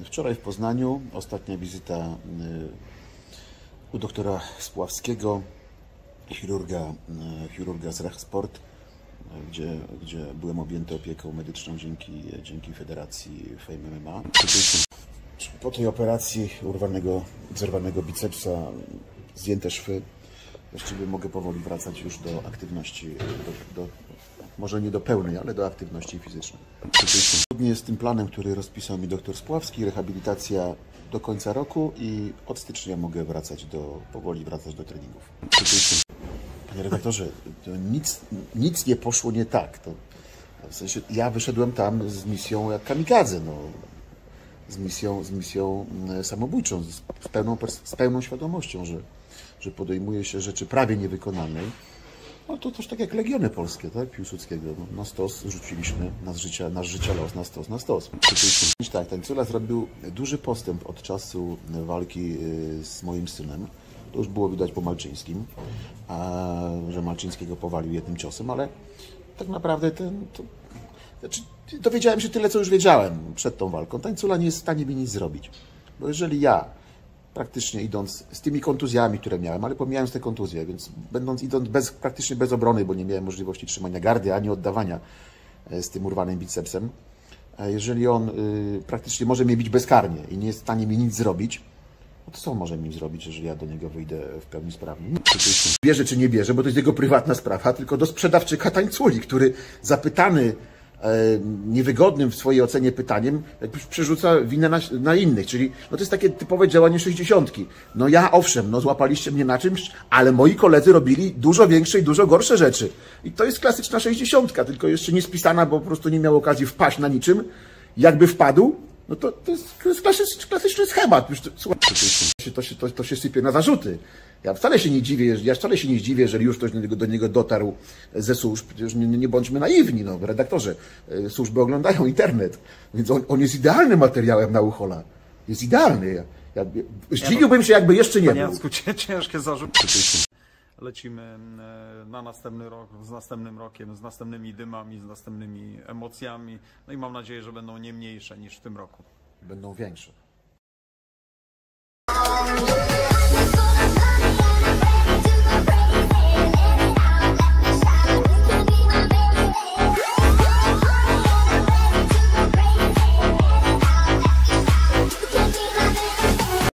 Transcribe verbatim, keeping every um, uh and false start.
Wczoraj w Poznaniu ostatnia wizyta u doktora Spławskiego, chirurga, chirurga z Rechsport, gdzie, gdzie byłem objęty opieką medyczną dzięki, dzięki Federacji Fame M M A. Po tej operacji urwanego, zerwanego bicepsa, zdjęte szwy, właściwie mogę powoli wracać już do aktywności, do, do, może nie do pełnej, ale do aktywności fizycznej. Zgodnie z tym planem, który rozpisał mi doktor Spławski, rehabilitacja do końca roku i od stycznia mogę wracać do, powoli wracać do treningów. Panie redaktorze, to nic, nic nie poszło nie tak. To, w sensie ja wyszedłem tam z misją jak kamikadze, no, z misją, z misją samobójczą, z pełną, z pełną świadomością, że, że podejmuje się rzeczy prawie niewykonalnej. No to też tak jak Legiony Polskie, tak? Piłsudskiego. No, na stos rzuciliśmy nasz życia, nasz życia los, na stos, na stos. Tak, Tańcula zrobił duży postęp od czasu walki z moim synem. To już było widać po Malczyńskim, a, że Malczyńskiego powalił jednym ciosem, ale tak naprawdę ten, to, znaczy, dowiedziałem się tyle, co już wiedziałem przed tą walką. Tańcula nie jest w stanie mi nic zrobić. Bo jeżeli ja, praktycznie idąc z tymi kontuzjami, które miałem, ale pomijając te kontuzje, więc będąc idąc bez, praktycznie bez obrony, bo nie miałem możliwości trzymania gardy, ani oddawania z tym urwanym bicepsem, jeżeli on y, praktycznie może mnie bić bezkarnie i nie jest w stanie mi nic zrobić, no to co on może mi zrobić, jeżeli ja do niego wyjdę w pełni sprawnie? Bierze czy nie bierze, bo to jest jego prywatna sprawa, tylko do sprzedawczyka Tańculi, który zapytany niewygodnym w swojej ocenie pytaniem, jakbyś przerzuca winę na, na innych, czyli no to jest takie typowe działanie sześćdziesiątki. No ja owszem, no złapaliście mnie na czymś, ale moi koledzy robili dużo większe i dużo gorsze rzeczy. I to jest klasyczna sześćdziesiątka, tylko jeszcze nie spisana, bo po prostu nie miał okazji wpaść na niczym. Jakby wpadł, no to, to jest, to jest klasyczny, klasyczny schemat. Już to, to, się, to, to się sypie na zarzuty. Ja wcale się nie dziwię, ja wcale się nie zdziwię, jeżeli już ktoś do niego, do niego dotarł ze służb. Przecież nie, nie bądźmy naiwni, no, redaktorze. Służby oglądają internet, więc on, on jest idealnym materiałem na Uchola. Jest idealny. Ja, ja, zdziwiłbym się, jakby jeszcze nie był. Jacku, ciężkie zarzuty. Lecimy na następny rok, z następnym rokiem, z następnymi dymami, z następnymi emocjami. No i mam nadzieję, że będą nie mniejsze niż w tym roku. Będą większe.